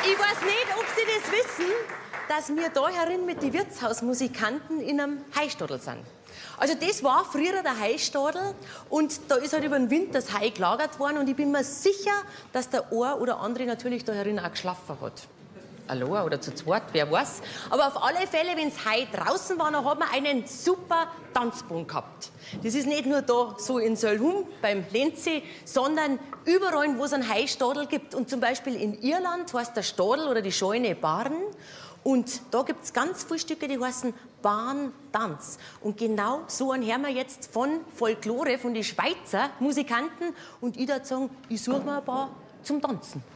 Ich weiß nicht, ob Sie das wissen, dass wir da herin mit den Wirtshausmusikanten in einem Heistadel sind. Also das war früher der Heistadel und da ist halt über den Winter das Heu gelagert worden und ich bin mir sicher, dass der ein oder andere natürlich da herin auch geschlafen hat. Allein oder zu zweit, wer weiß. Aber auf alle Fälle, wenn es Heu draußen war, dann hat man einen super Tanzboden gehabt. Das ist nicht nur da so in Sölhum beim Lenzi, sondern überall, wo es einen Heistadel gibt. Und zum Beispiel in Irland heißt der Stadel oder die Scheune Barn. Und da gibt es ganz viele Stücke, die heißen Barntanz. Und genau so einen hören wir jetzt von Folklore, von den Schweizer Musikanten. Und ich würde sagen, ich suche mir ein paar zum Tanzen.